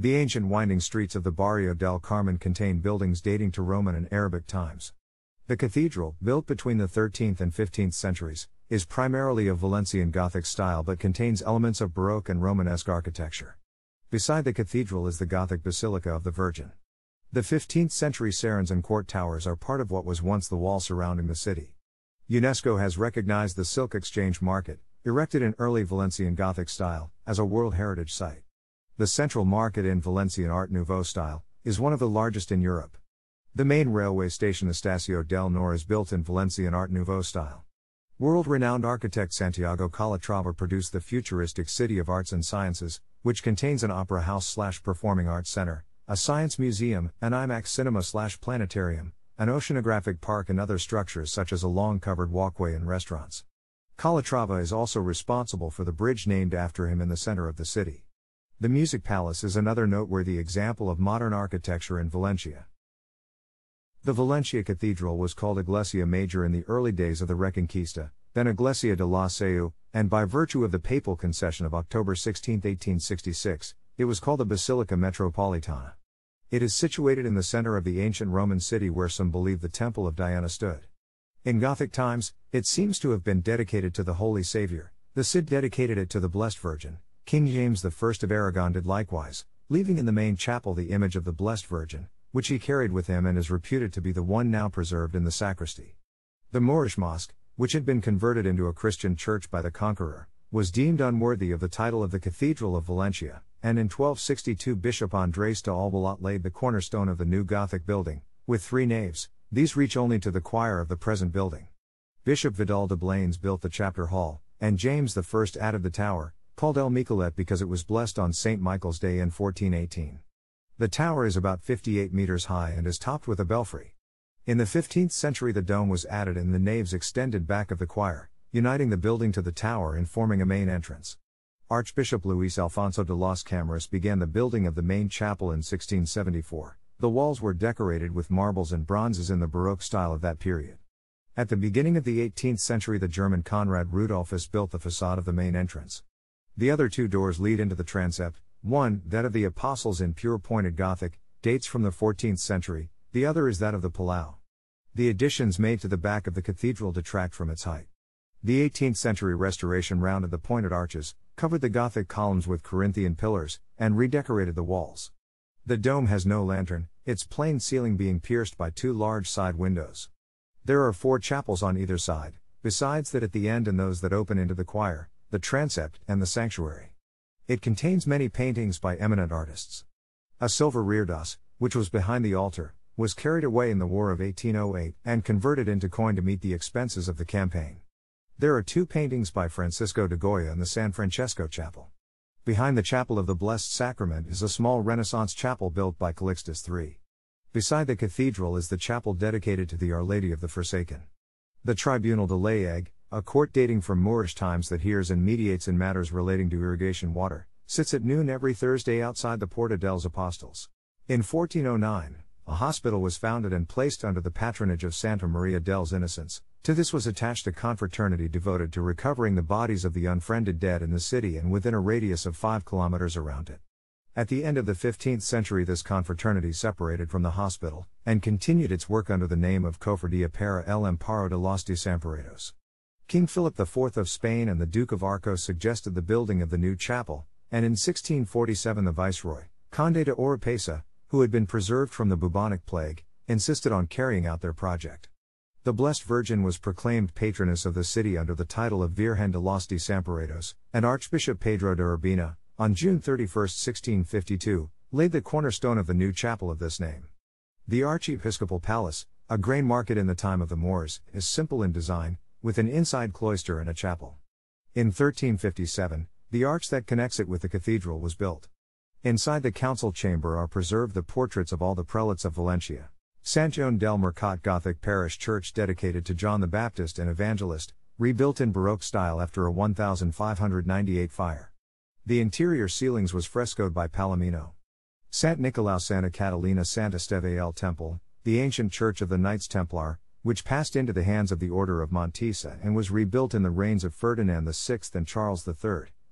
The ancient winding streets of the Barrio del Carmen contain buildings dating to Roman and Arabic times. The cathedral, built between the 13th and 15th centuries, is primarily of Valencian Gothic style but contains elements of Baroque and Romanesque architecture. Beside the cathedral is the Gothic Basilica of the Virgin. The 15th century Serrans and Quart towers are part of what was once the wall surrounding the city. UNESCO has recognized the Silk Exchange Market, erected in early Valencian Gothic style, as a World Heritage Site. The Central Market in Valencian Art Nouveau style is one of the largest in Europe. The main railway station Estacio del Nor is built in Valencian Art Nouveau style. World-renowned architect Santiago Calatrava produced the futuristic City of Arts and Sciences, which contains an opera house/performing arts center, a science museum, an IMAX cinema/planetarium, an oceanographic park and other structures such as a long covered walkway and restaurants. Calatrava is also responsible for the bridge named after him in the center of the city. The Music Palace is another noteworthy example of modern architecture in Valencia. The Valencia Cathedral was called Iglesia Major in the early days of the Reconquista, then Iglesia de la Seu, and by virtue of the papal concession of October 16, 1866, it was called the Basilica Metropolitana. It is situated in the center of the ancient Roman city where some believe the Temple of Diana stood. In Gothic times, it seems to have been dedicated to the Holy Savior. The Cid dedicated it to the Blessed Virgin. King James I of Aragon did likewise, leaving in the main chapel the image of the Blessed Virgin, which he carried with him and is reputed to be the one now preserved in the sacristy. The Moorish mosque, which had been converted into a Christian church by the conqueror, was deemed unworthy of the title of the Cathedral of Valencia, and in 1262 Bishop Andrés de Albalat laid the cornerstone of the new Gothic building, with 3 naves. These reach only to the choir of the present building. Bishop Vidal de Blanes built the chapter hall, and James I added the tower, called El Michelet because it was blessed on St. Michael's Day in 1418. The tower is about 58 meters high and is topped with a belfry. In the 15th century the dome was added and the naves extended back of the choir, uniting the building to the tower and forming a main entrance. Archbishop Luis Alfonso de las Cameras began the building of the main chapel in 1674. The walls were decorated with marbles and bronzes in the Baroque style of that period. At the beginning of the 18th century the German Conrad Rudolphus built the facade of the main entrance. The other 2 doors lead into the transept, one, that of the Apostles in pure pointed Gothic, dates from the 14th century, the other is that of the Palau. The additions made to the back of the cathedral detract from its height. The 18th century restoration rounded the pointed arches, covered the Gothic columns with Corinthian pillars, and redecorated the walls. The dome has no lantern, its plain ceiling being pierced by 2 large side windows. There are 4 chapels on either side, besides that at the end and those that open into the choir, the transept, and the sanctuary. It contains many paintings by eminent artists. A silver reredos, which was behind the altar, was carried away in the War of 1808 and converted into coin to meet the expenses of the campaign. There are 2 paintings by Francisco de Goya in the San Francesco Chapel. Behind the Chapel of the Blessed Sacrament is a small Renaissance chapel built by Calixtus III. Beside the cathedral is the chapel dedicated to the Our Lady of the Forsaken. The Tribunal de Lleig, a court dating from Moorish times that hears and mediates in matters relating to irrigation water, sits at noon every Thursday outside the Porta dels Apostles. In 1409, a hospital was founded and placed under the patronage of Santa Maria dels Innocents. To this was attached a confraternity devoted to recovering the bodies of the unfriended dead in the city and within a radius of 5 kilometers around it. At the end of the 15th century this confraternity separated from the hospital, and continued its work under the name of Cofradía para el Amparo de los Desamparados. King Philip IV of Spain and the Duke of Arcos suggested the building of the new chapel, and in 1647 the Viceroy, Conde de Oropesa, who had been preserved from the bubonic plague, insisted on carrying out their project. The Blessed Virgin was proclaimed patroness of the city under the title of Virgen de los Desamparados, and Archbishop Pedro de Urbina, on June 31, 1652, laid the cornerstone of the new chapel of this name. The Archiepiscopal Palace, a grain market in the time of the Moors, is simple in design, with an inside cloister and a chapel. In 1357, the arch that connects it with the cathedral was built. Inside the council chamber are preserved the portraits of all the prelates of Valencia. Sant Joan del Mercat Gothic parish church dedicated to John the Baptist and Evangelist, rebuilt in Baroque style after a 1598 fire. The interior ceilings was frescoed by Palomino. Sant Nicolau Santa Catalina Santa Esteve el Temple, the ancient church of the Knights Templar, which passed into the hands of the Order of Montesa and was rebuilt in the reigns of Ferdinand VI and Charles III,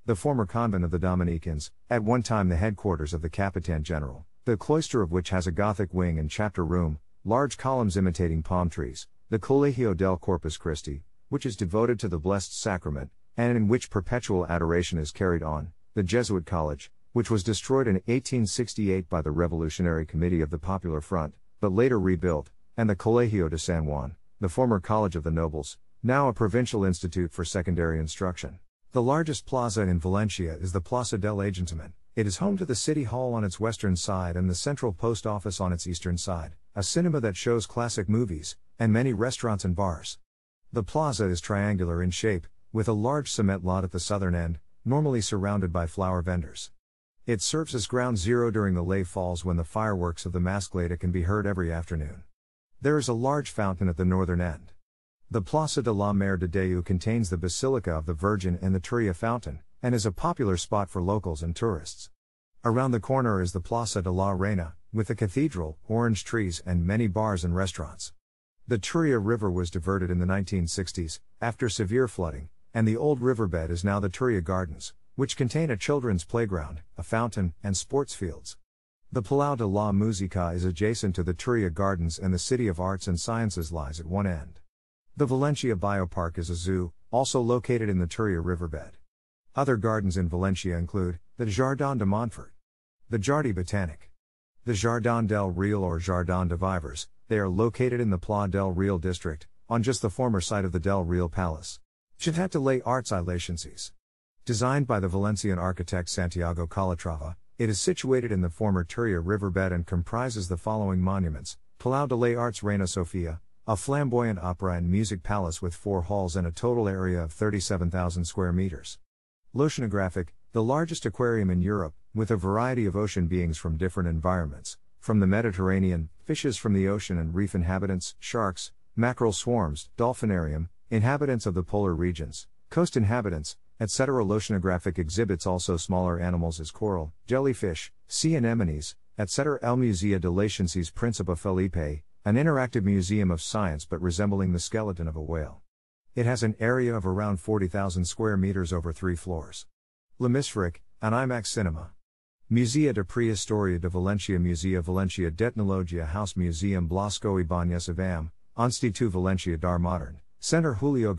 the former convent of the Dominicans, at one time the headquarters of the Capitan General, the cloister of which has a Gothic wing and chapter room, large columns imitating palm trees, the Colegio del Corpus Christi, which is devoted to the Blessed Sacrament, and in which perpetual adoration is carried on, the Jesuit College, which was destroyed in 1868 by the Revolutionary Committee of the Popular Front, but later rebuilt, and the Colegio de San Juan, the former College of the Nobles, now a provincial institute for secondary instruction. The largest plaza in Valencia is the Plaça del Ajuntament. It is home to the City Hall on its western side and the Central Post Office on its eastern side, a cinema that shows classic movies, and many restaurants and bars. The plaza is triangular in shape, with a large cement lot at the southern end, normally surrounded by flower vendors. It serves as ground zero during the lay falls when the fireworks of the Mascleta can be heard every afternoon. There is a large fountain at the northern end. The Plaça de la Mare de Déu contains the Basilica of the Virgin and the Turia Fountain, and is a popular spot for locals and tourists. Around the corner is the Plaça de la Reina, with the cathedral, orange trees and many bars and restaurants. The Turia River was diverted in the 1960s, after severe flooding, and the old riverbed is now the Turia Gardens, which contain a children's playground, a fountain, and sports fields. The Palau de la Música is adjacent to the Turia Gardens and the City of Arts and Sciences lies at one end. The Valencia Biopark is a zoo, also located in the Turia riverbed. Other gardens in Valencia include, the Jardin de Montfort, the Jardí Botanic, the Jardin del Real or Jardin de Vivers. They are located in the Pla del Real district, on just the former site of the Del Real Palace. Ciutat de les Arts i Ciències. Designed by the Valencian architect Santiago Calatrava, it is situated in the former Turia riverbed and comprises the following monuments: Palau de les Arts Reina Sofia, a flamboyant opera and music palace with 4 halls and a total area of 37,000 square meters. L'Oceanographic, the largest aquarium in Europe, with a variety of ocean beings from different environments, from the Mediterranean, fishes from the ocean and reef inhabitants, sharks, mackerel swarms, dolphinarium, inhabitants of the polar regions, coast inhabitants, etc. L'Oceanographic exhibits also smaller animals as coral, jellyfish, sea anemones, etc. El Museu de les Ciències Príncipe Felipe, an interactive museum of science but resembling the skeleton of a whale. It has an area of around 40,000 square meters over 3 floors. L'Hemispheric, an IMAX cinema. Musea de Prehistoria de Valencia, Musea Valencia d'Etnologia, House Museum Blasco y Bañez Avam, Institut Valencià d'Art Modern, Center Julio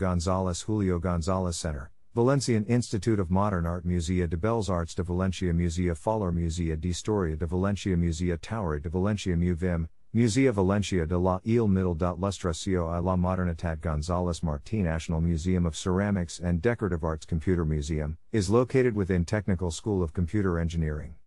González Center, Valencian Institute of Modern Art, Musea de Belles Arts de Valencia, Musea Fòlar, Musea d'Història de Valencia, Musea Taurà de Valencia, MUVIM, Musea Valencia de la Il Middle. L'Ilustració i la Modernitat González Martí. National Museum of Ceramics and Decorative Arts. Computer Museum is located within Technical School of Computer Engineering.